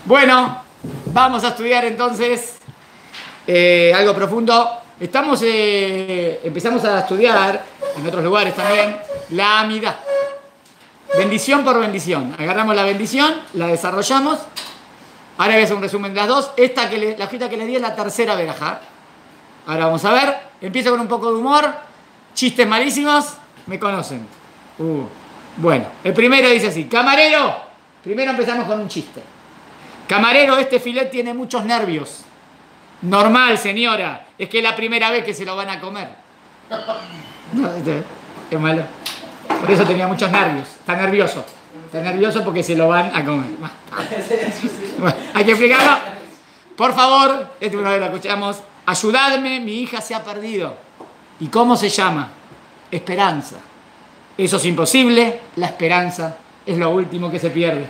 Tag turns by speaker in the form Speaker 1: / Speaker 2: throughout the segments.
Speaker 1: Bueno, vamos a estudiar entonces algo profundo. Empezamos a estudiar, en otros lugares también, la amidad. Bendición por bendición. Agarramos la bendición, la desarrollamos. Ahora voy a hacer un resumen de las dos. La hojita que les di es la tercera verajá. Ahora vamos a ver. Empiezo con un poco de humor. Chistes malísimos. Me conocen. Bueno, el primero dice así. Camarero. Primero empezamos con un chiste. Camarero, este filet tiene muchos nervios. Normal, señora. Es que es la primera vez que se lo van a comer. No, es malo. Por eso tenía muchos nervios. Está nervioso. Está nervioso porque se lo van a comer. Bueno, hay que explicarlo. Por favor, esta una vez lo escuchamos. Ayudadme, mi hija se ha perdido. ¿Y cómo se llama? Esperanza. Eso es imposible. La esperanza es lo último que se pierde.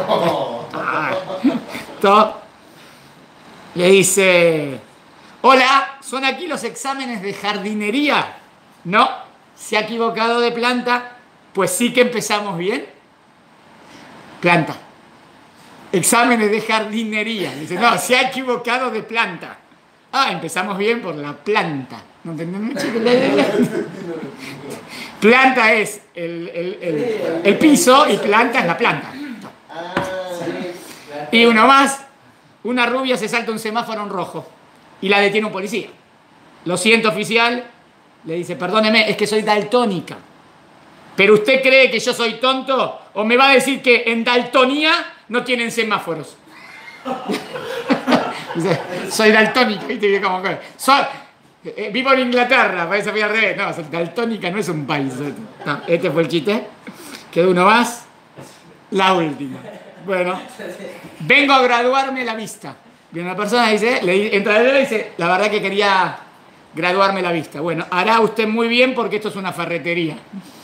Speaker 1: Le dice: hola, ¿son aquí los exámenes de jardinería? No, se ha equivocado de planta. Pues sí que empezamos bien. Planta. Exámenes de jardinería. Dice: no, se ha equivocado de planta. Empezamos bien por la planta. ¿No entendemos? Planta es el piso y planta es la planta. Y uno más. Una rubia se salta un semáforo en rojo y la detiene un policía. Lo siento, oficial. Le dice: perdóneme, es que soy daltónica. ¿Pero usted cree que yo soy tonto? ¿O me va a decir que en daltonía no tienen semáforos? Dice: soy daltónica. ¿Viste? Vivo en Inglaterra, parece que fui al revés. No, daltónica no es un país. No, este fue el chiste. Quedó uno más. La última. Bueno, vengo a graduarme la vista. Viene una persona y entra y dice: la verdad que quería graduarme la vista. Bueno, hará usted muy bien porque esto es una ferretería.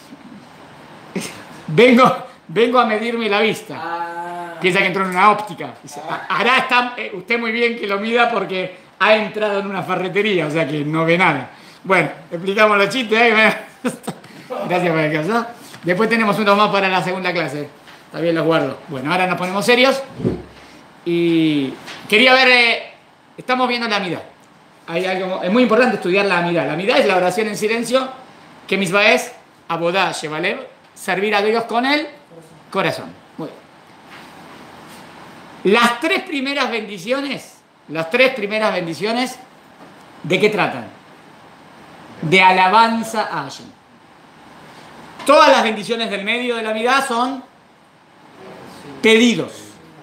Speaker 1: Vengo a medirme la vista. Piensa que entró en una óptica. Dice: hará usted muy bien que lo mida porque ha entrado en una ferretería, o sea que no ve nada. Bueno, explicamos los chistes. Gracias por el caso. Después tenemos uno más para la segunda clase. Está bien, los guardo. Bueno, ahora nos ponemos serios. Y quería ver, estamos viendo la amidad. Es muy importante estudiar la amidad. La amidad es la oración en silencio, que misma es abodá, shevalev, servir a Dios con el corazón. Muy bien. Las tres primeras bendiciones, ¿de qué tratan? De alabanza a Hashem. Todas las bendiciones del medio de la amidad son pedidos.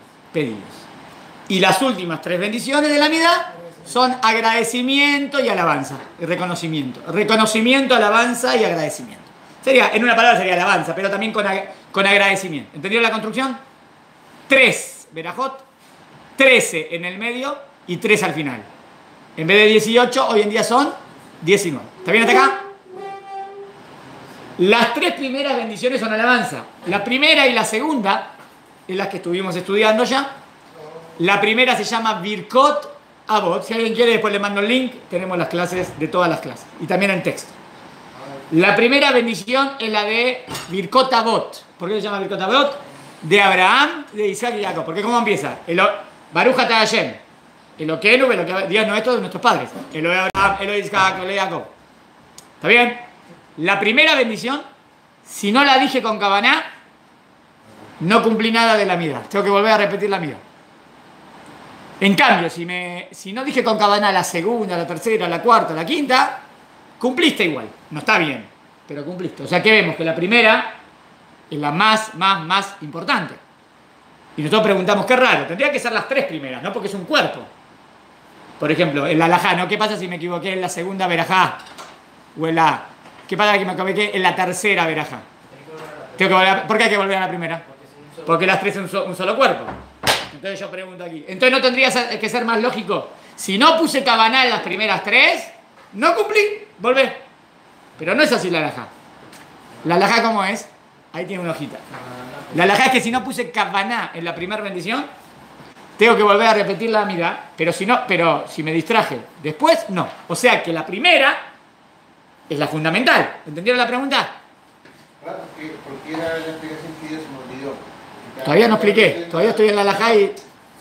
Speaker 1: Y las últimas tres bendiciones de la amidad son agradecimiento y alabanza, y reconocimiento. Reconocimiento, alabanza y agradecimiento. En una palabra sería alabanza, pero también con agradecimiento. ¿Entendieron la construcción? 3 verajot, 13 en el medio y 3 al final. En vez de 18, hoy en día son 19. ¿Está bien hasta acá? Las tres primeras bendiciones son alabanza. La primera y la segunda es las que estuvimos estudiando ya. La primera se llama Birkot Avot. Si alguien quiere, después le mando el link. Tenemos las clases de todas las clases. Y también en texto. La primera bendición es la de Birkot Avot. ¿Por qué se llama Birkot Avot? De Abraham, de Isaac y Jacob. Porque ¿cómo empieza? Baruch atah Hashem. Eloquenu, Dios nuestro, de nuestros padres. Elo de Abraham, Elo de Isaac, Elo de Jacob. ¿Está bien? La primera bendición, si no la dije con Kavaná, no cumplí nada de la amidad. Tengo que volver a repetir la amidad. En cambio, si no dije con Kavaná la segunda, la tercera, la cuarta, la quinta, cumpliste igual. No está bien, pero cumpliste. O sea que vemos que la primera es la más importante. Y nosotros preguntamos: qué raro, tendría que ser las tres primeras, ¿no? Porque es un cuerpo. Por ejemplo, en la alajá, ¿no? ¿Qué pasa si me equivoqué en la segunda verajá? O en la... ¿Qué pasa si me equivoqué en la tercera verajá? ¿Por qué hay que volver a la primera? Porque las tres son un solo cuerpo. Entonces yo pregunto aquí. Entonces no tendría que ser más lógico. Si no puse Kavaná en las primeras tres, no cumplí. Volvé. Pero no es así la alajá. La alajá, ¿cómo es? Ahí tiene una hojita. La alajá es que si no puse Kavaná en la primera bendición, tengo que volver a repetir la amidad. Pero si me distraje después, no. O sea que la primera es la fundamental. ¿Entendieron la pregunta?
Speaker 2: Claro, porque era la explicación que Dios me olvidó.
Speaker 1: Todavía no expliqué. Todavía estoy en la alajá y...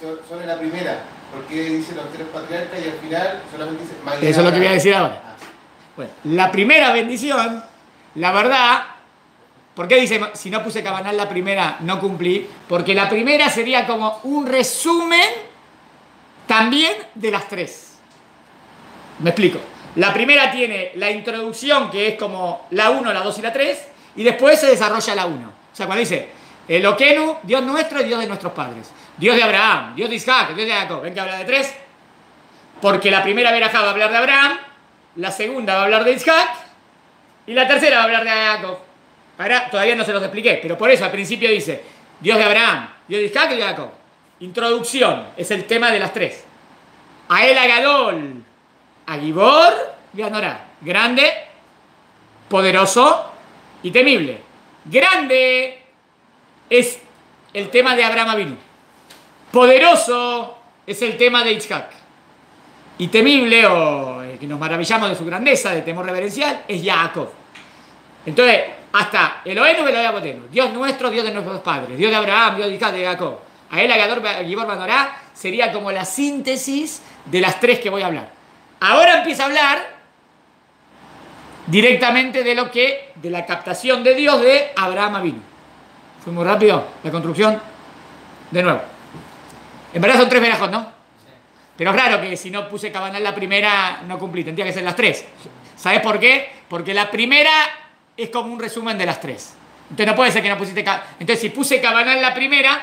Speaker 2: sobre la primera, porque dice los tres patriarcas y al final solamente dice Maguena.
Speaker 1: Eso es lo que voy a decir ahora. Bueno, la primera bendición, la verdad, ¿por qué dice si no puse cabanal la primera no cumplí? Porque la primera sería como un resumen también de las tres. Me explico. La primera tiene la introducción, que es como la 1, la 2 y la 3, y después se desarrolla la 1. O sea, cuando dice Eloquenu, Dios nuestro y Dios de nuestros padres. Dios de Abraham, Dios de Isaac, Dios de Jacob. ¿Ven que habla de tres? Porque la primera verajá va a hablar de Abraham, la segunda va a hablar de Isaac y la tercera va a hablar de Jacob. Ahora todavía no se los expliqué, pero por eso al principio dice Dios de Abraham, Dios de Isaac y de Jacob. Introducción, es el tema de las tres. Ael Agadol, Agibor y Anorá. Grande, poderoso y temible. Grande es el tema de Abraham Avinu. Poderoso es el tema de Isaac. Y temible, o que nos maravillamos de su grandeza, de temor reverencial, es Jacob. Entonces, hasta Elohenu, Elohenu, Dios nuestro, Dios de nuestros padres, Dios de Abraham, Dios de Isaac, de Jacob. Ael Agador, Agibor, Anorá sería como la síntesis de las tres que voy a hablar. Ahora empieza a hablar directamente de la captación de Dios de Abraham Avinu. Fue muy rápido la construcción. De nuevo. En verdad son tres verajos, ¿no? Pero es raro que si no puse cabanal la primera no cumplí. Tendría que ser las tres. ¿Sabes por qué? Porque la primera es como un resumen de las tres. Entonces no puede ser que no pusiste cabanal. Entonces si puse cabanal la primera,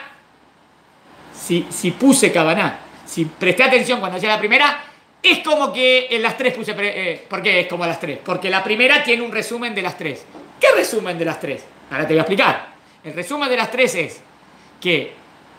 Speaker 1: si puse cabanal, si presté atención cuando hacía la primera, es como que en las tres puse... ¿Por qué es como las tres? Porque la primera tiene un resumen de las tres. ¿Qué resumen de las tres? Ahora te voy a explicar. El resumen de las tres es que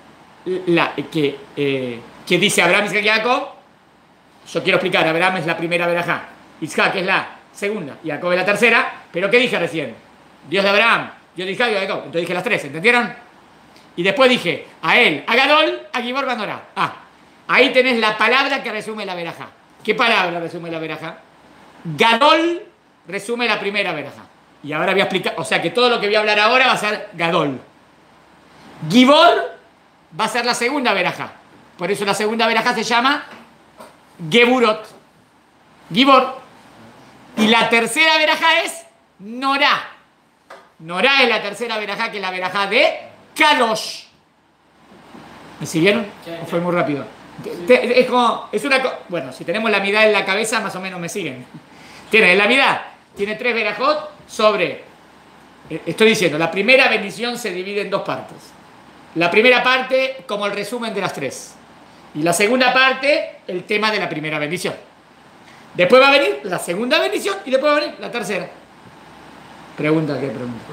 Speaker 1: dice Abraham, Isaac y Jacob. Yo quiero explicar, Abraham es la primera verajá, Isaac es la segunda y Jacob es la tercera. Pero ¿qué dije recién? Dios de Abraham, Dios de Isaac y de Jacob. Entonces dije las tres, ¿entendieron? Y después dije a él, a Gadol, a Gibor, a Anorá. Ahí tenés la palabra que resume la verajá. ¿Qué palabra resume la verajá? Gadol resume la primera verajá. Y ahora voy a explicar, o sea que todo lo que voy a hablar ahora va a ser Gadol. Gibor va a ser la segunda verajá. Por eso la segunda verajá se llama Geburot. Gibor. Y la tercera verajá es Norá. Norá es la tercera verajá, que es la verajá de Kadosh. ¿Me siguieron? ¿O fue muy rápido? Es como, bueno, si tenemos la mitad en la cabeza, más o menos me siguen. Tiene la mitad, tiene tres verajot sobre, estoy diciendo, la primera bendición se divide en dos partes. La primera parte como el resumen de las tres. Y la segunda parte, el tema de la primera bendición. Después va a venir la segunda bendición y después va a venir la tercera. Pregunta, ¿qué pregunta?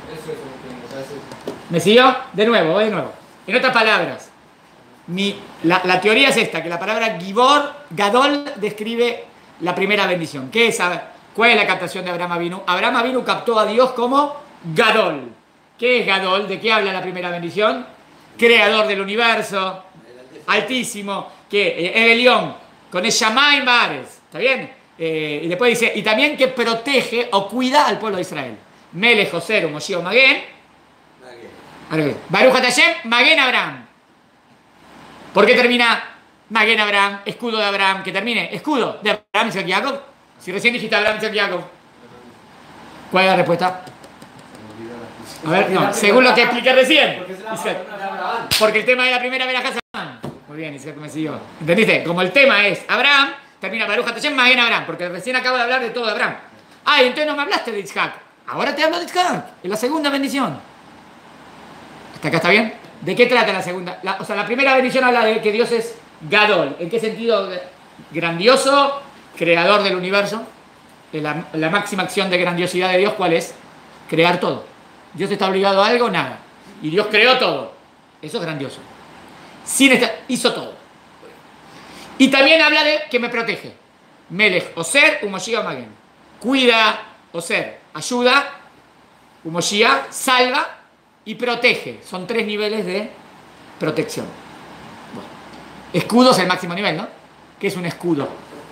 Speaker 1: ¿Me siguió? De nuevo, voy de nuevo. En otras palabras, la teoría es esta, que la palabra Gibor, Gadol, describe la primera bendición. ¿Qué es? ¿Cuál es la captación de Abraham Avinu? Abraham Avinu captó a Dios como Gadol. ¿Qué es Gadol? ¿De qué habla la primera bendición? Creador del universo, altísimo, que es el león, con el Shamayim Bares, ¿está bien? Y después dice, y también que protege o cuida al pueblo de Israel. Melech, Joser, Moshiach, Maguen. Baruch Hashem, Maguen Abraham. ¿Por qué termina Maguen Abraham, escudo de Abraham? Que termine, escudo de Abraham, Isaac y Jacob. Si recién dijiste Abraham, Isaac y Jacob. ¿Cuál es la respuesta? A ver, no, según lo que expliqué recién. Porque el tema de la primera verajá es Abraham. Muy bien, Isaac me siguió. ¿Entendiste? Como el tema es Abraham, termina Baruch Hashem, Maguen Abraham. Porque recién acabo de hablar de todo de Abraham. Y entonces no me hablaste de Isaac. Ahora te hablo de Isaac. Es la segunda bendición. ¿Hasta acá está bien? ¿De qué trata la segunda? O sea, la primera bendición habla de que Dios es Gadol. ¿En qué sentido? Grandioso, creador del universo. La máxima acción de grandiosidad de Dios, ¿cuál es? Crear todo. ¿Dios está obligado a algo? Nada. Y Dios creó todo. Eso es grandioso. Hizo todo. Y también habla de que me protege. Melech, Oser, Umoshiach, Maguen. Cuida, Oser, ayuda, Umoshiach, salva y protege. Son tres niveles de protección. Bueno. Escudo es el máximo nivel, ¿no? ¿Qué es un escudo?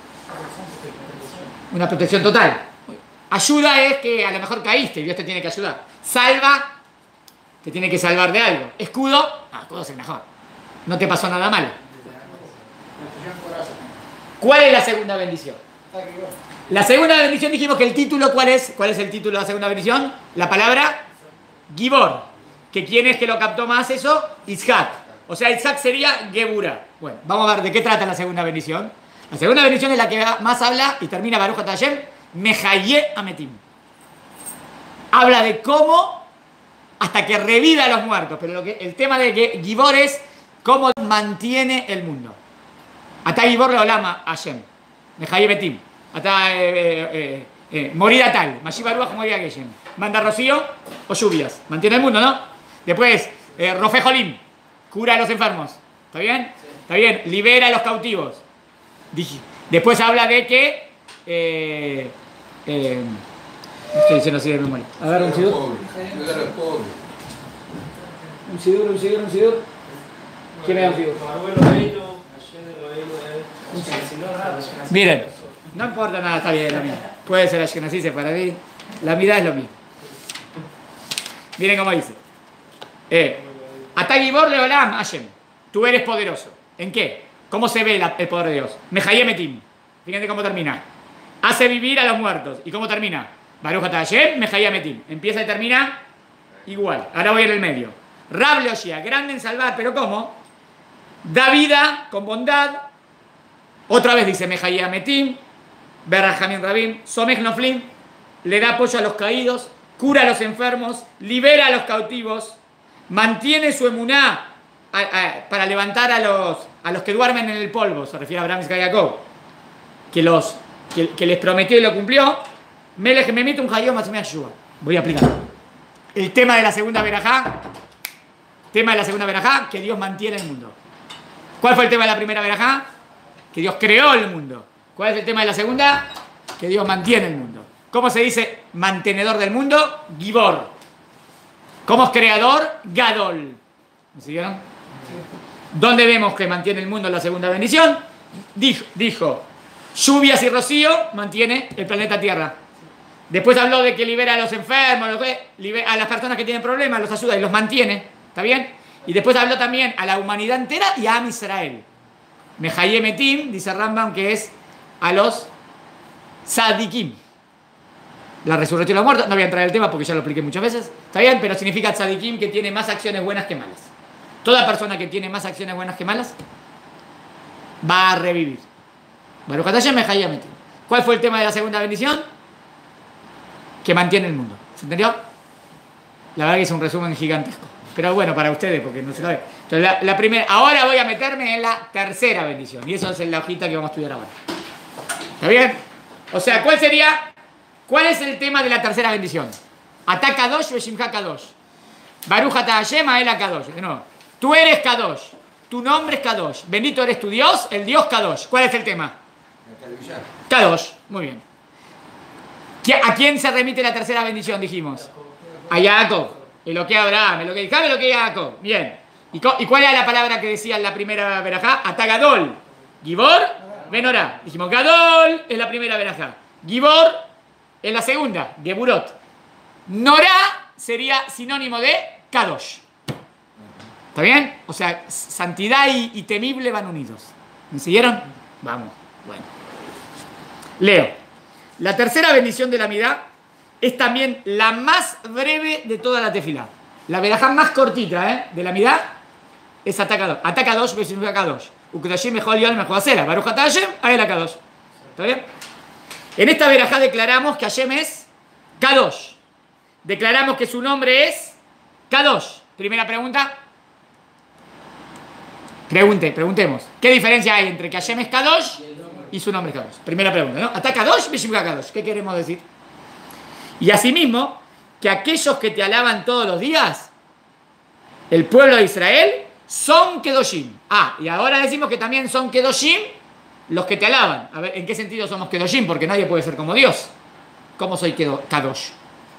Speaker 1: Una protección total. Ayuda es que a lo mejor caíste y Dios te tiene que ayudar. Salva, te tiene que salvar de algo. Escudo, escudo es el mejor. No te pasó nada malo. ¿Cuál es la segunda bendición? La segunda bendición dijimos que el título, ¿cuál es? ¿Cuál es el título de la segunda bendición? La palabra Gibor. ¿Que quién es que lo captó más eso? Isaac. O sea, Isaac sería Geburah. Bueno, vamos a ver de qué trata la segunda bendición. La segunda bendición es la que más habla y termina Baruch Atah Hashem, Mehaye Ametim. Habla de cómo hasta que reviva a los muertos. Pero el tema de que Gibor es cómo mantiene el mundo. Atá Gibor lo lama Hashem. Mehaye Ametim. Atá morir tal. Mashiach Baruch morir Geshem. Manda rocío o lluvias. Mantiene el mundo, ¿no? Después, Rofe Jolim. Cura a los enfermos. ¿Está bien? Sí. Está bien. Libera a los cautivos. Después habla de que... estoy diciendo así de memoria. A ver, un sidur. Un sidur. ¿Quién me da un sidur? Miren, no importa nada, está bien la mía. Puede ser Ashkenazí, para mí. La mitad es lo mismo. Miren cómo dice. Atá Gibor leolam Hashem. Tú eres poderoso. ¿En qué? ¿Cómo se ve el poder de Dios? Mehaye Ametim. Fíjense cómo termina. Hace vivir a los muertos. ¿Y cómo termina? Baruch Atah Hashem, Mehaye Ametim. Empieza y termina igual. Ahora voy en el medio. Rab Leoshia, grande en salvar, pero ¿cómo? Da vida con bondad. Otra vez dice Mehaye Ametim. Berrahamim Rabim. Somech Noflim. Le da apoyo a los caídos. Cura a los enfermos. Libera a los cautivos. Mantiene su emuná para levantar a los que duermen en el polvo. Se refiere a Abraham, Isaac y Jacob. Que les prometió y lo cumplió. Melech Memit un Hayom Atzmei Yeshua. Voy a aplicar. El tema de la segunda verajá. Que Dios mantiene el mundo. ¿Cuál fue el tema de la primera verajá? Que Dios creó el mundo. ¿Cuál es el tema de la segunda? Que Dios mantiene el mundo. ¿Cómo se dice mantenedor del mundo? Gibor. ¿Cómo es creador? Gadol. ¿Me siguieron? ¿Dónde vemos que mantiene el mundo la segunda bendición? Dijo, lluvias y rocío mantiene el planeta Tierra. Después habló de que libera a los enfermos, a las personas que tienen problemas, los ayuda y los mantiene. ¿Está bien? Y después habló también a la humanidad entera y a Am Israel. Mehaye Metim, dice Rambam, que es a los Tzadikim. La resurrección de los muertos, no voy a entrar en el tema porque ya lo expliqué muchas veces. ¿Está bien? Pero significa Tzadikim que tiene más acciones buenas que malas. Toda persona que tiene más acciones buenas que malas va a revivir. Baruch Atah Hashem Mehaye Ametim. ¿Cuál fue el tema de la segunda bendición? Que mantiene el mundo. ¿Se entendió? La verdad que es un resumen gigantesco. Pero bueno, para ustedes, porque no se lo ve. Entonces, la primera. Ahora voy a meterme en la tercera bendición. Y eso es la hojita que vamos a estudiar ahora. ¿Está bien? O sea, ¿cuál es el tema de la tercera bendición? Atá Kadosh Beshimcha Kadosh. Baruch Atah Hashem Ael HaKadosh. No. Tú eres Kadosh. Tu nombre es Kadosh. Bendito eres tu Dios, el Dios Kadosh. ¿Cuál es el tema? Kadosh. Muy bien. ¿A quién se remite la tercera bendición, dijimos? A Jacob. Lo que Abraham, lo que Jacob, lo que Jacob. Bien. ¿Y cuál era la palabra que decía en la primera verajá? Atá Gadol. Gibor, Benorá. Dijimos, Gadol es la primera verajá. Gibor es la segunda, Geburot. Norá sería sinónimo de Kadosh. ¿Está bien? O sea, santidad y temible van unidos. ¿Me siguieron? Vamos. Bueno. Leo. La tercera bendición de la Midá es también la más breve de toda la tefilá. La verajá más cortita de la Midá es Atá Kadosh. Atá Kadosh, Beshimcha Kadosh. Ukdashim Mejol Yom Mejol Asera. Baruch Atah Hashem, Ael HaKadosh. ¿Está bien? En esta verajá declaramos que Hashem es Kadosh. Declaramos que su nombre es Kadosh. Primera pregunta. Preguntemos. ¿Qué diferencia hay entre que Hashem es Kadosh y su nombre es Kadosh? Primera pregunta, ¿no? Atá Kadosh, Beshimcha Kadosh. ¿Qué queremos decir? Y asimismo, que aquellos que te alaban todos los días, el pueblo de Israel, son Kedoshim. Y ahora decimos que también son Kedoshim los que te alaban. A ver, ¿en qué sentido somos Kedoshim? Porque nadie puede ser como Dios. ¿Cómo soy Kadosh?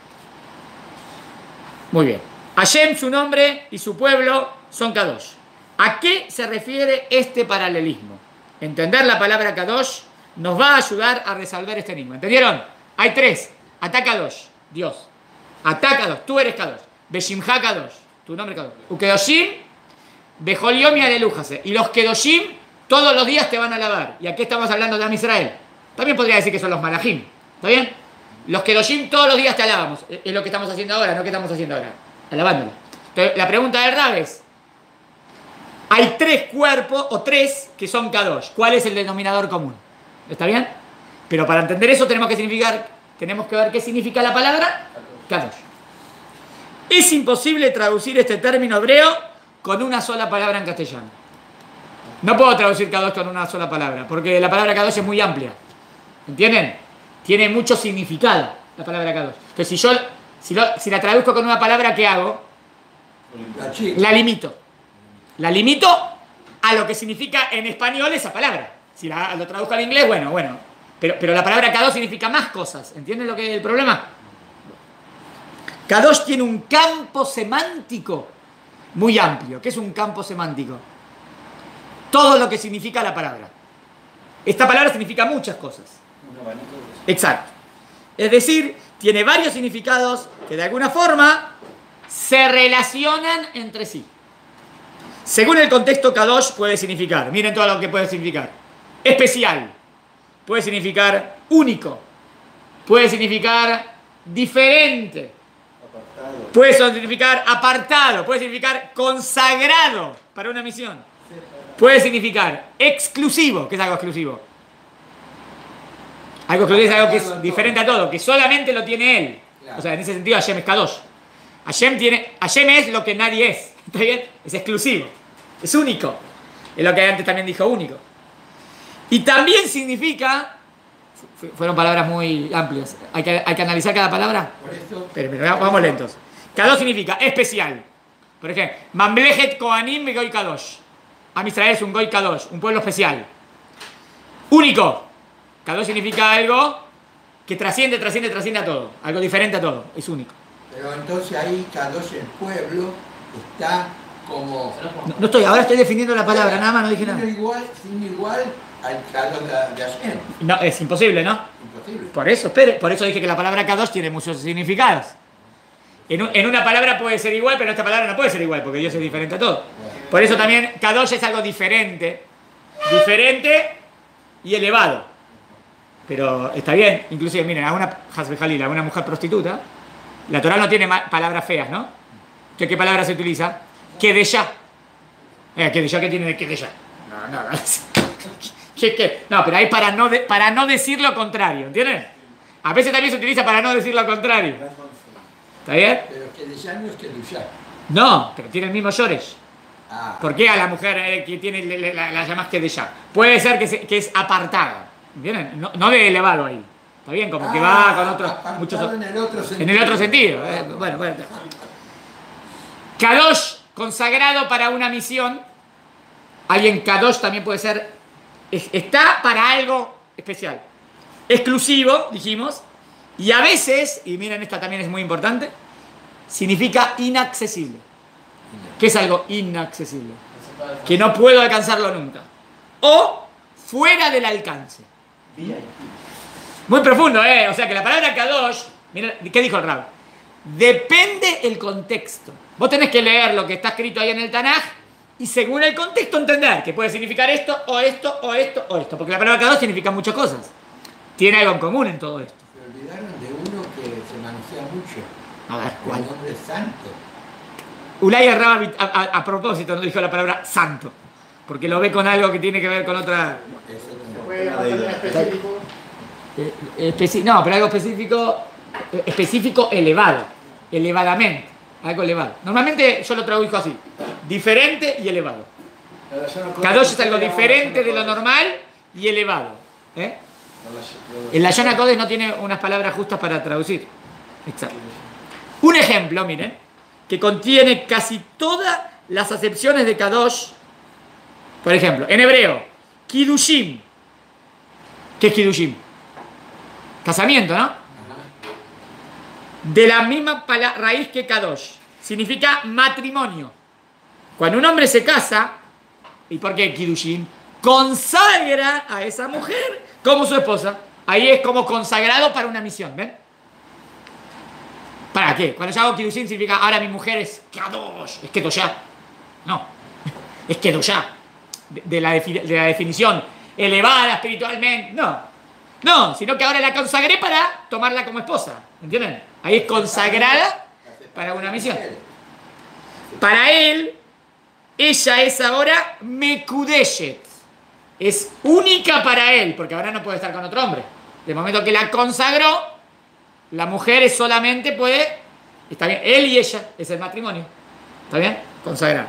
Speaker 1: Muy bien. Hashem, su nombre y su pueblo son Kadosh. ¿A qué se refiere este paralelismo? Entender la palabra Kadosh nos va a ayudar a resolver este enigma. ¿Entendieron? Hay tres. Atá Kadosh, Dios. Atá Kadosh, tú eres Kadosh. Beshimcha Kadosh, tu nombre es Kadosh. Ukedoshim, Bejoliom y alelújase. Y los Kedoshim todos los días te van a alabar. Y aquí estamos hablando de Am Israel. También podría decir que son los Malachim. ¿Está bien? Los Kedoshim todos los días te alabamos. Es lo que estamos haciendo ahora, ¿no? ¿Qué estamos haciendo ahora? Alabándolo. Entonces, la pregunta del Rab es: hay 3 cuerpos o 3 que son Kadosh. ¿Cuál es el denominador común? ¿Está bien? Pero para entender eso tenemos que ver qué significa la palabra Kadosh. Es imposible traducir este término hebreo con una sola palabra en castellano. No puedo traducir Kadosh con una sola palabra, porque la palabra Kadosh es muy amplia. ¿Entienden? Tiene mucho significado la palabra Kadosh. Entonces, si la traduzco con una palabra, ¿qué hago? La limito. La limito a lo que significa en español esa palabra. Si lo traduzco al inglés, bueno. Pero la palabra Kadosh significa más cosas. ¿Entienden lo que es el problema? Kadosh tiene un campo semántico muy amplio. ¿Qué es un campo semántico? Todo lo que significa la palabra. Esta palabra significa muchas cosas. Exacto. Es decir, tiene varios significados que de alguna forma se relacionan entre sí. Según el contexto, Kadosh puede significar, miren todo lo que puede significar: especial, puede significar único, puede significar diferente, puede significar apartado, puede significar consagrado para una misión, puede significar exclusivo. ¿Qué es algo exclusivo? Algo exclusivo es algo que es diferente a todo, que solamente lo tiene él. O sea, en ese sentido Hashem es Kadosh. Hashem es lo que nadie es. ¿Está bien? Es exclusivo. Es único. Es lo que antes también dijo único. Y también significa... Fueron palabras muy amplias. Hay que analizar cada palabra. Pero vamos lentos. Kadosh significa especial. Por ejemplo, Mamlechet Kohanim y Goy Kadosh. Am Israel es un Goy Kadosh, un pueblo especial. Único. Kadosh significa algo que trasciende a todo. Algo diferente a todo. Es único.
Speaker 3: Pero entonces ahí Kadosh, el pueblo, está como...
Speaker 1: Ahora estoy definiendo la palabra, nada más, no dije nada.
Speaker 3: Sin igual al Kadosh de Hashem.
Speaker 1: No, es imposible, ¿no?
Speaker 3: Imposible.
Speaker 1: Por eso dije que la palabra Kadosh tiene muchos significados. En una palabra puede ser igual, pero en esta palabra no puede ser igual, porque Dios es diferente a todo. Por eso también Kadosh es algo diferente y elevado. Pero está bien, inclusive, miren, a una mujer prostituta, la Torah no tiene palabras feas, ¿no? Entonces, ¿qué palabra se utiliza? Kedeshá. ¿Kedeshá qué tiene de Kedeshá? No. No, pero ahí para no decir lo contrario, ¿entienden? A veces también se utiliza para no decir lo contrario. ¿Está bien?
Speaker 3: Pero Kedeshá no es Kedushá.
Speaker 1: No, pero tiene el mismo Yoresh. ¿Por qué a la mujer que tiene la llamas Kedeshá? Puede ser que es apartada. ¿Entienden? No de elevado ahí. Está bien, como que va con otros. En el otro sentido. Bueno. Kadosh, consagrado para una misión. Alguien Kadosh también puede ser. Está para algo especial. Exclusivo, dijimos. Y a veces, y miren, esta también es muy importante, significa inaccesible. ¿Qué es algo inaccesible? Que no puedo alcanzarlo nunca. O fuera del alcance. Muy profundo, ¿eh? O sea que la palabra Kadosh, mira, ¿qué dijo el Rab? Depende el contexto. Vos tenés que leer lo que está escrito ahí en el Tanaj y según el contexto entender que puede significar esto, o esto, o esto, o esto. Porque la palabra Kadosh significa muchas cosas. Tiene algo en común en todo esto.
Speaker 3: Se olvidaron de uno que se manosea mucho.
Speaker 1: A ver, ¿cuál?
Speaker 3: El nombre santo.
Speaker 1: Ulay el Rab a propósito no dijo la palabra santo. Porque lo ve con algo que tiene que ver con otra... No, pero algo específico elevado, elevadamente, algo elevado. Normalmente yo lo traduzco así: diferente y elevado. Kadosh es algo diferente de lo normal y elevado. El Lashon HaKodesh no tiene unas palabras justas para traducir. Exacto. Un ejemplo, miren, que contiene casi todas las acepciones de Kadosh. Por ejemplo, en hebreo, Kiddushim. ¿Qué es Kiddushim? Casamiento, ¿no? De la misma raíz que Kadosh. Significa matrimonio. Cuando un hombre se casa, ¿y por qué Kiddushim? Consagra a esa mujer como su esposa. Ahí es como consagrado para una misión, ¿ven? ¿Para qué? Cuando yo hago Kiddushim significa ahora mi mujer es Kadosh, es Kedoshá. No. es Kedushá, de la definición elevada espiritualmente. No, sino que ahora la consagré para tomarla como esposa. ¿Entienden? Ahí es consagrada para una misión. Para él, ella es ahora Mekudeshet. Es única para él, porque ahora no puede estar con otro hombre. De momento que la consagró, la mujer solamente puede, está bien, él y ella, es el matrimonio. ¿Está bien? Consagrar.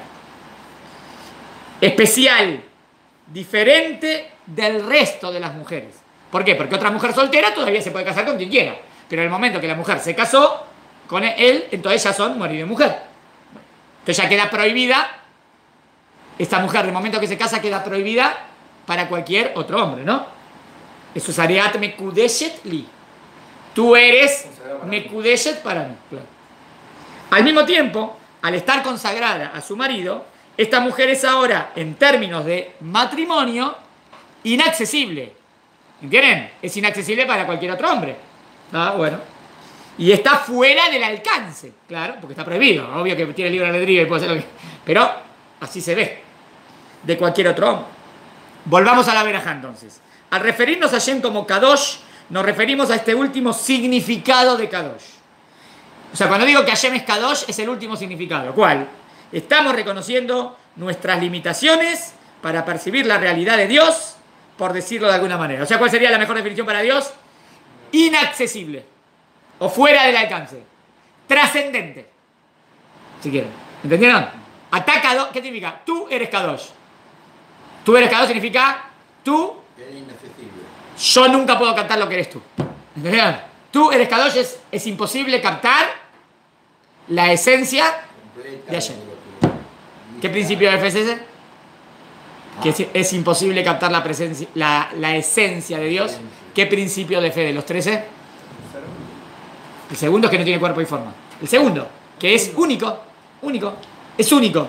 Speaker 1: Especial, diferente del resto de las mujeres. ¿Por qué? Porque otra mujer soltera todavía se puede casar con quien quiera. Pero en el momento que la mujer se casó con él, entonces ya son marido y mujer. Entonces ya queda prohibida, esta mujer, de momento que se casa, queda prohibida para cualquier otro hombre, ¿no? Eso es Ariat Mekudeshet Li. Tú eres Mekudeshet para mí. Claro. Al mismo tiempo, al estar consagrada a su marido, esta mujer es ahora, en términos de matrimonio, inaccesible. ¿Entienden? Es inaccesible para cualquier otro hombre. Ah, bueno. Y está fuera del alcance, claro, porque está prohibido. Obvio que tiene libre albedrío y puede hacer lo que... Pero así se ve. De cualquier otro hombre. Volvamos a la verajá entonces. Al referirnos a Hashem como Kadosh, nos referimos a este último significado de Kadosh. O sea, cuando digo que Hashem es Kadosh, es el último significado. ¿Cuál? Estamos reconociendo nuestras limitaciones para percibir la realidad de Dios, por decirlo de alguna manera. O sea, ¿cuál sería la mejor definición para Dios? Inaccesible. O fuera del alcance. Trascendente. Si quieren. ¿Entendieron? Atacado, ¿qué significa? Tú eres Kadosh. Tú eres Kadosh significa tú.
Speaker 3: Eres inaccesible.
Speaker 1: Yo nunca puedo captar lo que eres tú. ¿Entendieron? Tú eres Kadosh, es imposible captar la esencia de Hashem. ¿Qué principio de fe es ese? Que es imposible captar la presencia, la esencia de Dios. ¿Qué principio de fe de los 13? El segundo es que no tiene cuerpo y forma. El segundo, que es único. Único. Es único.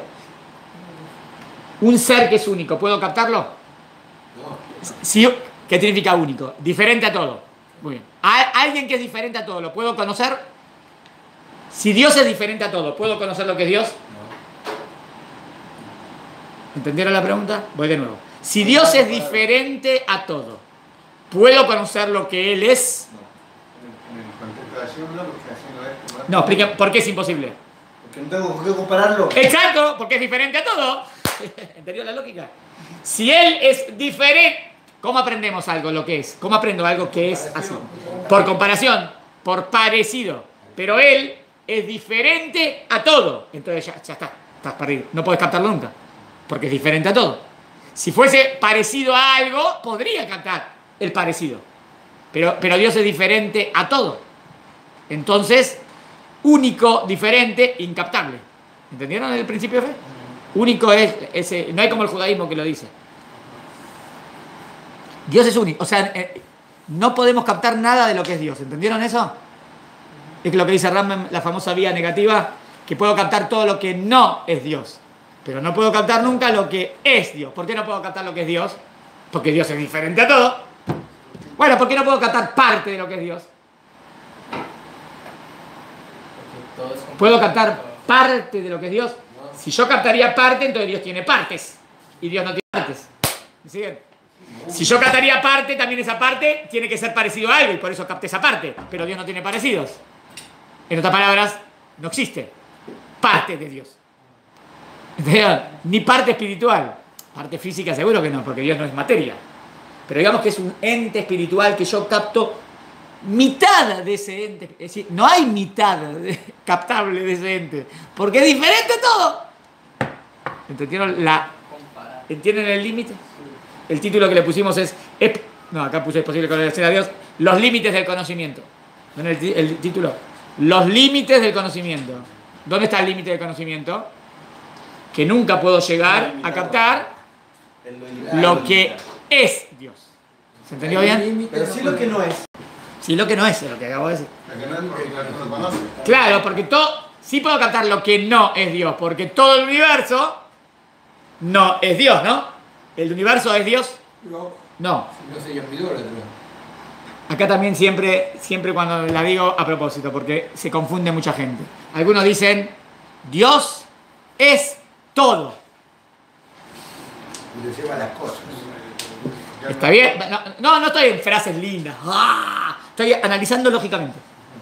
Speaker 1: Un ser que es único. ¿Puedo captarlo? Sí. ¿Qué significa único? Diferente a todo. Muy bien. Alguien que es diferente a todo, ¿lo puedo conocer? Si Dios es diferente a todo, ¿puedo conocer lo que es Dios? ¿Entendieron la pregunta? Voy de nuevo. Si Dios es diferente a todo, ¿puedo conocer lo que Él es?
Speaker 2: En el contexto de Hashem no, porque Hashem no es como...
Speaker 1: No, expliquen por qué es imposible.
Speaker 2: Porque no tengo con qué compararlo.
Speaker 1: Exacto, porque es diferente a todo. ¿Entendió la lógica? Si Él es diferente, ¿cómo aprendemos algo lo que es? ¿Cómo aprendo algo que es así? Por comparación, por parecido. Pero Él es diferente a todo. Entonces ya está, estás perdido. No puedes captarlo nunca, porque es diferente a todo. Si fuese parecido a algo, podría captar el parecido. Pero Dios es diferente a todo. Entonces, único, diferente, incaptable. ¿Entendieron el principio de fe? Único es ese, no hay como el judaísmo que lo dice. Dios es único. O sea, no podemos captar nada de lo que es Dios. ¿Entendieron eso? Es lo que dice Rambam, la famosa vía negativa, que puedo captar todo lo que no es Dios. Pero no puedo captar nunca lo que es Dios. ¿Por qué no puedo captar lo que es Dios? Porque Dios es diferente a todo. Bueno, ¿por qué no puedo captar parte de lo que es Dios? ¿Puedo captar parte de lo que es Dios? Si yo captaría parte, entonces Dios tiene partes. Y Dios no tiene partes. ¿Me siguen? Si yo captaría parte, también esa parte tiene que ser parecido a algo. Y por eso capté esa parte. Pero Dios no tiene parecidos. En otras palabras, no existe parte de Dios. Ni parte espiritual. Parte física seguro que no, porque Dios no es materia. Pero digamos que es un ente espiritual que yo capto mitad de ese ente. Es decir, no hay mitad captable de ese ente, porque es diferente todo. ¿Entienden el límite? El título que le pusimos es... No, acá puse es posible conocer a Dios. Los límites del conocimiento. ¿Ven el título? Los límites del conocimiento. ¿Dónde está el límite del conocimiento? Que nunca puedo llegar a captar lo que es Dios. ¿Se entendió bien?
Speaker 2: Pero sí lo que no es.
Speaker 1: Sí, lo que no es lo que acabo de decir.
Speaker 2: Lo que no es porque no lo conoce.
Speaker 1: Claro, porque sí puedo captar lo que no es Dios, porque todo el universo no es Dios, ¿no? ¿El universo es Dios? No.
Speaker 3: No sería mi duda,
Speaker 1: Acá también siempre cuando la digo a propósito, porque se confunde mucha gente. Algunos dicen, Dios es todo.
Speaker 3: y lo lleva a las cosas.
Speaker 1: ¿Está bien? No estoy en frases lindas. Estoy analizando lógicamente.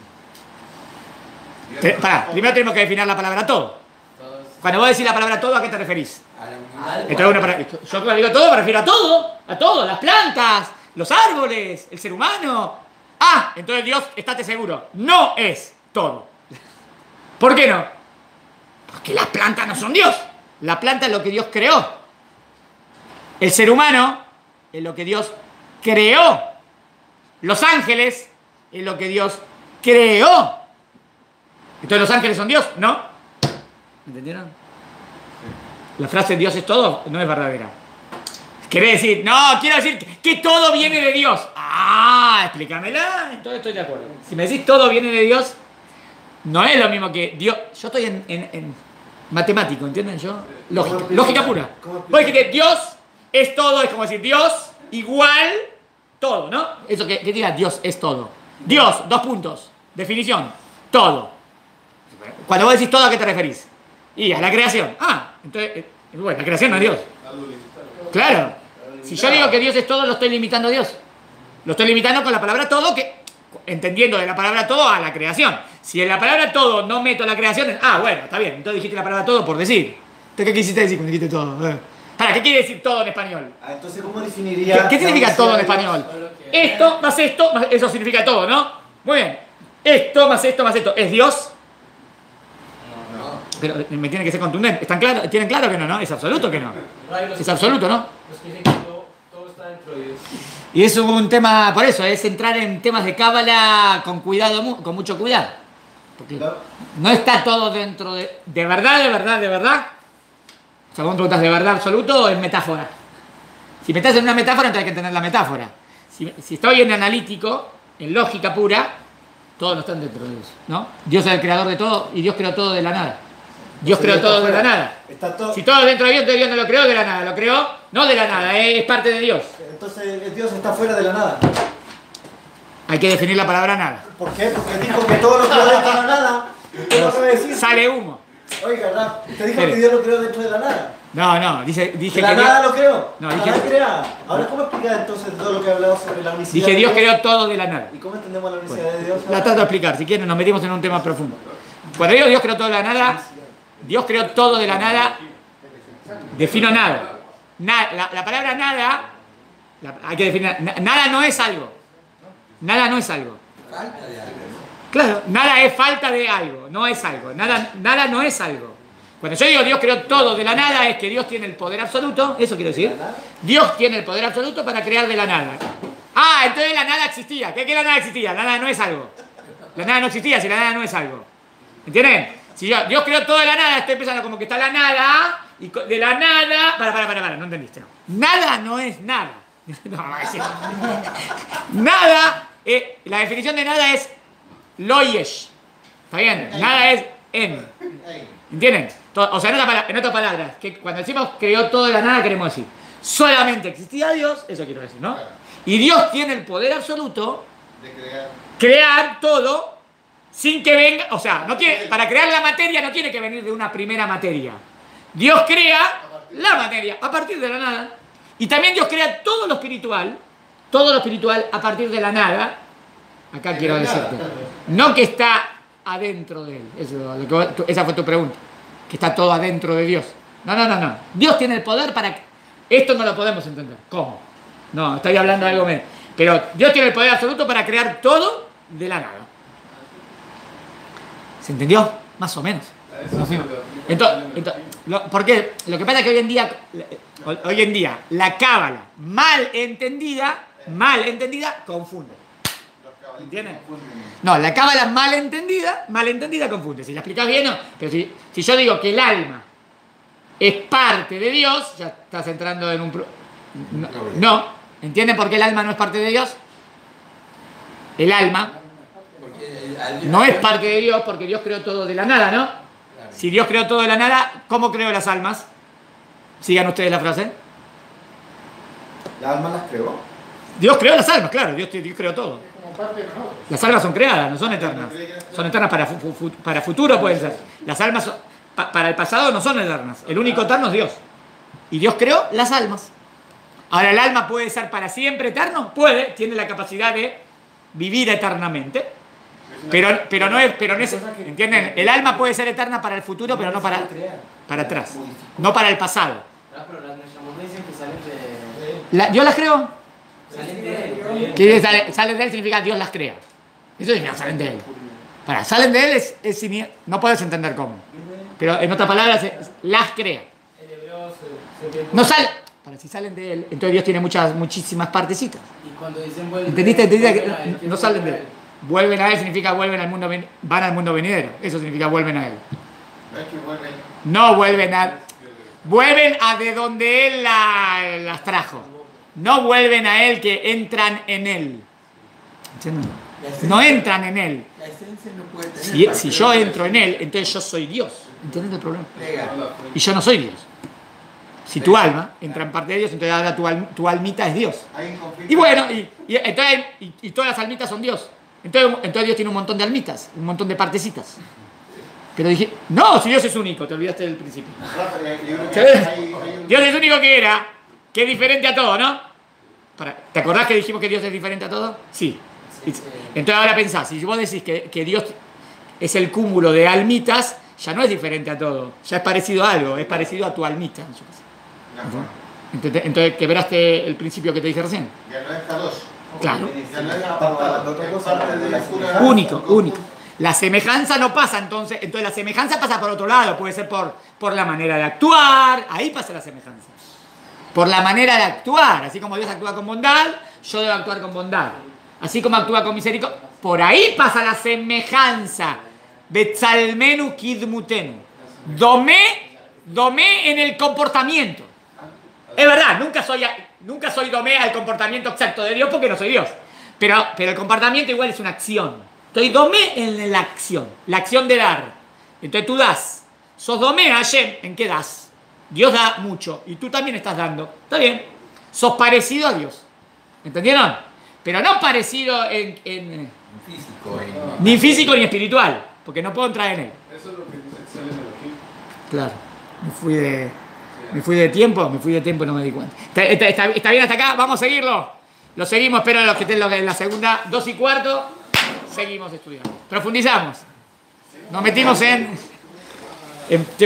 Speaker 1: Pará, primero tenemos que definir la palabra todo. Cuando vos decís la palabra todo, ¿a qué te referís? Yo cuando digo todo me refiero a todo, las plantas, los árboles, el ser humano. Entonces Dios, estate seguro, no es todo. ¿Por qué no? Porque las plantas no son Dios. La planta es lo que Dios creó. El ser humano es lo que Dios creó. Los ángeles es lo que Dios creó. Entonces los ángeles son Dios, ¿no? ¿Entendieron? La frase Dios es todo no es verdadera. Quiere decir, quiero decir que todo viene de Dios. Explícamela. Entonces estoy de acuerdo. Si me decís todo viene de Dios, no es lo mismo que Dios. Yo estoy en matemático, ¿entienden? Lógica pura. Vos dijiste Dios es todo, es como decir Dios igual todo, ¿no? Eso que diga Dios es todo. Dios, 2 puntos. Definición, todo. Cuando vos decís todo, ¿a qué te referís? Y a la creación. Entonces, bueno, la creación no es Dios. Claro. Si yo digo que Dios es todo, lo estoy limitando a Dios. Lo estoy limitando con la palabra todo, entendiendo de la palabra todo a la creación. Si en la palabra todo no meto la creación, bueno, está bien. Entonces dijiste la palabra todo por decir. ¿Qué quisiste decir cuando dijiste todo? ¿Qué quiere decir todo en español?
Speaker 4: Entonces, ¿cómo definiría?
Speaker 1: ¿Qué significa todo en español? Esto más esto, eso significa todo, ¿no? Muy bien. Esto más esto más esto. ¿Es Dios? Pero me tiene que ser contundente. ¿Tienen claro que no? Es absoluto que no. Es absoluto, ¿no?
Speaker 4: Todo está dentro de Dios.
Speaker 1: Y es un tema, por eso, es entrar en temas de cábala con cuidado, con mucho cuidado. Porque no está todo dentro de verdad, de verdad, de verdad. O sea, vos me preguntas de verdad absoluto o es metáfora. Si me estás en una metáfora, entonces hay que entender la metáfora. Si estoy en analítico, en lógica pura, todos no están dentro de Dios, ¿no? Dios es el creador de todo y Dios creó todo de la nada. Dios creó todo de la nada. Si todo dentro de Dios, entonces Dios no lo creó de la nada, lo creó no de la nada, es parte de Dios.
Speaker 4: Entonces Dios está fuera de la nada.
Speaker 1: Hay que definir la palabra nada.
Speaker 4: ¿Por qué? Porque dijo que todo lo creó dentro de la nada. ¿Qué lo acaba de decir?
Speaker 1: Sale humo.
Speaker 4: Oiga, usted dijo que Dios lo creó dentro de la nada.
Speaker 1: No, dije
Speaker 4: que la nada lo creó.
Speaker 1: No,
Speaker 4: dije creada. Ahora, ¿cómo explicar entonces todo lo que hablamos sobre la unicidad?
Speaker 1: Dije Dios creó todo de la nada.
Speaker 4: ¿Y cómo entendemos la unicidad de Dios?
Speaker 1: La trato de explicar, si quieren nos metimos en un tema profundo. Cuando digo Dios creó todo de la nada, Dios creó todo de la nada, defino nada. La palabra nada, hay que definir, nada no es algo. Nada no es algo.
Speaker 3: Falta de algo, ¿no?
Speaker 1: Claro, nada es falta de algo, no es algo. Nada no es algo. Cuando yo digo Dios creó todo de la nada, es que Dios tiene el poder absoluto, eso quiero decir. Dios tiene el poder absoluto para crear de la nada. Entonces la nada existía. ¿Qué la nada existía? La nada no es algo. La nada no existía si la nada no es algo. ¿Entienden? Si Dios creó todo de la nada, estoy pensando como que está la nada, y de la nada... Para, no entendiste, no. Nada no es nada. Nada, la definición de nada es loyesh. ¿Está bien? Nada es en. ¿Entienden? O sea, en otras palabras, que cuando decimos creó todo de la nada, queremos decir solamente existía Dios, eso quiero decir, ¿no? Y Dios tiene el poder absoluto
Speaker 2: de
Speaker 1: crear todo sin que venga, o sea, para crear la materia no tiene que venir de una primera materia. Dios crea la materia a partir de la nada. Y también Dios crea todo lo espiritual a partir de la nada. Acá quiero decirte, no que está adentro de él. Esa fue tu pregunta. Que está todo adentro de Dios. No. Dios tiene el poder para... Esto no lo podemos entender. ¿Cómo? No, estoy hablando de algo menos. Pero Dios tiene el poder absoluto para crear todo de la nada. ¿Se entendió? Más o menos. Porque lo que pasa es que hoy en día la cábala mal entendida confunde. ¿Entiendes? No, la cábala mal entendida confunde. Si la explicas bien, no. Pero si yo digo que el alma es parte de Dios, ya estás entrando en un... No. ¿Entienden por qué el alma no es parte de Dios? El alma no es parte de Dios porque Dios creó todo de la nada, ¿no? Si Dios creó todo de la nada, ¿cómo creó las almas? Sigan ustedes la frase.
Speaker 4: ¿Las almas las creó?
Speaker 1: Dios creó las almas, claro, Dios creó todo. Las almas son creadas, no son eternas. Son eternas para futuro, pueden ser. Las almas para el pasado no son eternas. El único eterno es Dios. Y Dios creó las almas. Ahora, ¿el alma puede ser para siempre eterno? Puede, tiene la capacidad de vivir eternamente. Pero no es, ¿entienden? El alma puede ser eterna para el futuro, pero no para atrás. No para el pasado.
Speaker 5: Pero nuestra mujer dicen que salen de...
Speaker 1: ¿Dios las creó?
Speaker 5: Salen de él.
Speaker 1: Que salen de él significa Dios las crea. Eso significa salen de él. Para, salen de él no puedes entender cómo. Pero en otras palabras, las crea.
Speaker 5: El hebreo
Speaker 1: No sale. Para si salen de él, entonces Dios tiene muchísimas partecitas.
Speaker 5: Y cuando dicen vuelven...
Speaker 1: ¿Entendiste?
Speaker 5: vuelven a él,
Speaker 1: Que no salen de él. Vuelven a él significa vuelven al mundo, van al mundo venidero. Eso significa vuelven a él.
Speaker 2: No es que vuelven.
Speaker 1: No vuelven a de donde él las trajo. No vuelven a él, que entran en él. ¿Entienden? No entran en él.
Speaker 3: La esencia no puede tener.
Speaker 1: Si yo entro en él, entonces yo soy Dios. ¿Entiendes el problema?
Speaker 3: Pega.
Speaker 1: Y yo no soy Dios. Si tu alma entra en parte de Dios, entonces ahora tu almita es Dios.
Speaker 2: Hay un conflicto.
Speaker 1: Y bueno, entonces todas las almitas son Dios. Entonces Dios tiene un montón de almitas, un montón de partecitas. Pero dije, no, si Dios es único, te olvidaste del principio.
Speaker 2: Rafa, yo creo que hay un-
Speaker 1: Dios es único que es diferente a todo, ¿no? ¿Te acordás que dijimos que Dios es diferente a todo? Sí. Entonces ahora pensás, si vos decís que Dios es el cúmulo de almitas, ya no es diferente a todo, ya es parecido a algo, es parecido a tu almita. Entonces quebraste el principio que te dije recién.
Speaker 2: Ya no es K2.
Speaker 1: Claro.
Speaker 2: Ya no es apartado. Es parte de la pura-
Speaker 1: Único. La semejanza no pasa entonces la semejanza pasa por otro lado, puede ser por la manera de actuar, ahí pasa la semejanza. Por la manera de actuar, así como Dios actúa con bondad, yo debo actuar con bondad. Así como actúa con misericordia, por ahí pasa la semejanza. Betzalmenu kidmutenu. Domé en el comportamiento. Es verdad, nunca soy domé al comportamiento exacto de Dios porque no soy Dios. Pero el comportamiento igual es una acción. Estoy domé en la acción de dar. Entonces tú das. Sos domé, Hashem, ¿en qué das? Dios da mucho y tú también estás dando. Está bien. Sos parecido a Dios. ¿Entendieron? Pero no parecido
Speaker 3: Físico.
Speaker 1: ni físico ni espiritual. Porque no puedo entrar en él.
Speaker 6: Eso es lo que dice Excel en Elohim.
Speaker 1: Claro. Me fui de tiempo y no me di cuenta. ¿Está bien hasta acá? Vamos a seguirlo. Lo seguimos, espero los que estén en la segunda, 2:15. Seguimos estudiando. Profundizamos. Nos metimos en